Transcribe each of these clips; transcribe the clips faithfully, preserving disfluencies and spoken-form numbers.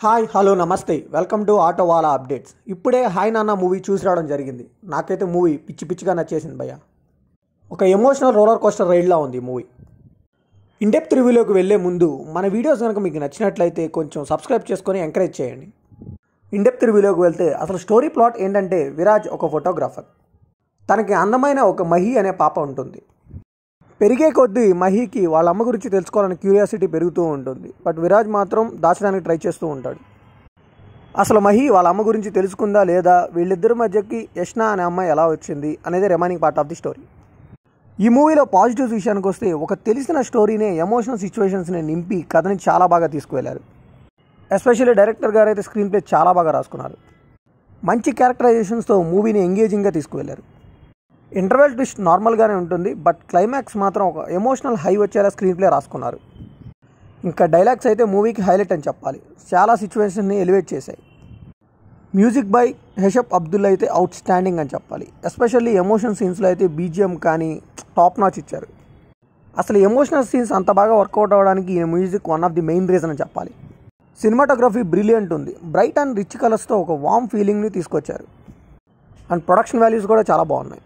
Hi hello నమస్తే welcome to auto wala updates. ఇప్పుడే hi Nanna movie చూసి రావడం జరిగింది. నాకైతే మూవీ పిచ్చి పిచ్చిగా నచ్చేసింది భయ్య. ఒక ఎమోషనల్ రోలర్ కోస్టర్ రైడ్లా ఉంది ఈ మూవీ. ఇన్డెప్త్ రివ్యూలోకి వెళ్ళే ముందు మన వీడియోస్ కనుక మీకు నచ్చినట్లయితే కొంచెం సబ్స్క్రైబ్ చేసుకొని ఎంకరేజ్ చేయండి. ఇన్డెప్త్ రివ్యూలోకి వెళ్తే అసలు స్టోరీ ప్లాట్ ఏంటంటే, విరాజ్ ఒక ఫోటోగ్రాఫర్. తనకి అందమైన ఒక మహి అనే పాప ఉంటుంది. పెరిగే కొద్దీ మహికి వాళ్ళ అమ్మ గురించి తెలుసుకోవాలని క్యూరియాసిటీ పెరుగుతూ ఉంటుంది. బట్ విరాజ్ మాత్రం దాచడానికి ట్రై చేస్తూ ఉంటాడు. అసలు మహి వాళ్ళ అమ్మ గురించి తెలుసుకుందా లేదా, వీళ్ళిద్దరి మధ్యకి యష్నా అనే అమ్మాయి ఎలా వచ్చింది అనేది remaining part of the story. ఈ మూవీలో పాజిటివ్స్ విషయానికి వస్తే, ఒక తెలిసిన స్టోరీనే ఎమోషనల్ సిచ్యువేషన్స్ని నింపి కథని చాలా బాగా తీసుకువెళ్ళారు. ఎస్పెషల్లీ డైరెక్టర్ గారు అయితే స్క్రీన్ ప్లే చాలా బాగా రాసుకున్నారు. మంచి క్యారెక్టరైజేషన్స్తో మూవీని ఎంగేజింగ్గా తీసుకువెళ్ళారు. ఇంటర్వెల్ ట్విస్ట్ నార్మల్గానే ఉంటుంది, బట్ క్లైమాక్స్ మాత్రం ఒక ఎమోషనల్ హై వచ్చేలా స్క్రీన్ ప్లే రాసుకున్నారు. ఇంకా డైలాగ్స్ అయితే మూవీకి హైలైట్ అని చెప్పాలి. చాలా సిచ్యువేషన్ని ఎలివేట్ చేశాయి. మ్యూజిక్ బై హెషప్ అబ్దుల్ అయితే అవుట్ స్టాండింగ్ అని చెప్పాలి. ఎస్పెషల్లీ ఎమోషన్ సీన్స్లో అయితే బీజిఎం కానీ టాప్ నాచ్ ఇచ్చారు. అసలు ఎమోషనల్ సీన్స్ అంత బాగా వర్కౌట్ అవ్వడానికి ఈ music one of the main reason అని చెప్పాలి. సినిమాటోగ్రఫీ బ్రిలియంట్ ఉంది. బ్రైట్ అండ్ రిచ్ కలర్స్తో ఒక వార్మ్ ఫీలింగ్ని తీసుకొచ్చారు. అండ్ ప్రొడక్షన్ వాల్యూస్ కూడా చాలా బాగున్నాయి.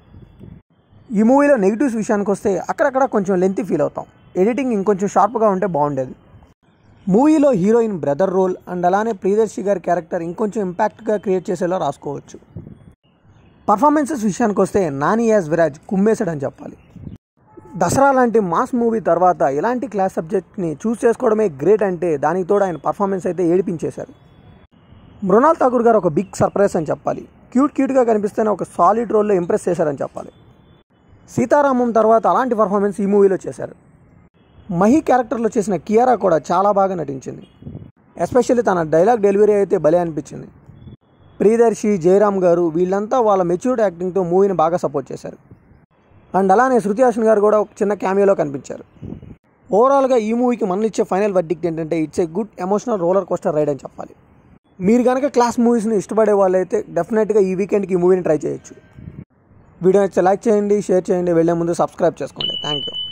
ఈ మూవీలో నెగిటివ్స్ విషయానికి వస్తే, అక్కడక్కడ కొంచెం లెంతీ ఫీల్ అవుతాం. ఎడిటింగ్ ఇంకొంచెం షార్ప్గా ఉంటే బాగుండేది. మూవీలో హీరోయిన్ బ్రదర్ రోల్ అండ్ అలానే ప్రియదర్శి గారి క్యారెక్టర్ ఇంకొంచెం ఇంపాక్ట్గా క్రియేట్ చేసేలా రాసుకోవచ్చు. పర్ఫార్మెన్సెస్ విషయానికి వస్తే, నాని యాజ్ విరాజ్ కుమ్మేశాడని చెప్పాలి. దసరా లాంటి మాస్ మూవీ తర్వాత ఇలాంటి క్లాస్ సబ్జెక్ట్ని చూస్ చేసుకోవడమే గ్రేట్ అంటే, దానికి తోడు ఆయన పర్ఫార్మెన్స్ అయితే ఏడిపించేశారు. మృణాల్ ఠాకూర్ గారు ఒక బిగ్ సర్ప్రైజ్ అని చెప్పాలి. క్యూట్ క్యూట్గా కనిపిస్తేనే ఒక సాలిడ్ రోల్లో ఇంప్రెస్ చేశారని చెప్పాలి. సీతారామం తర్వాత అలాంటి పర్ఫార్మెన్స్ ఈ మూవీలో చేశారు. మహి క్యారెక్టర్లో చేసిన కియారా కూడా చాలా బాగా నటించింది. ఎస్పెషల్లీ తన డైలాగ్ డెలివరీ అయితే భలే అనిపించింది. ప్రియదర్శి, జయరామ్ గారు వీళ్ళంతా వాళ్ళ మెచ్యూర్డ్ యాక్టింగ్తో మూవీని బాగా సపోర్ట్ చేశారు. అండ్ అలానే శృతి హాసన్ గారు కూడా ఒక చిన్న క్యామియోలో కనిపించారు. ఓవరాల్గా ఈ మూవీకి మనం ఇచ్చే ఫైనల్ వర్డిక్ట్ ఏంటంటే, it's a good emotional roller coaster ride అని చెప్పాలి. మీరు కనుక క్లాస్ మూవీస్ని ఇష్టపడే వాళ్ళైతే డెఫినెట్గా ఈ వీకెండ్కి ఈ మూవీని ట్రై చేయొచ్చు. వీడియో నచ్చితే లైక్ చేయండి, షేర్ చేయండి, వెళ్ళే ముందు సబ్స్క్రైబ్ చేసుకోండి. Thank you.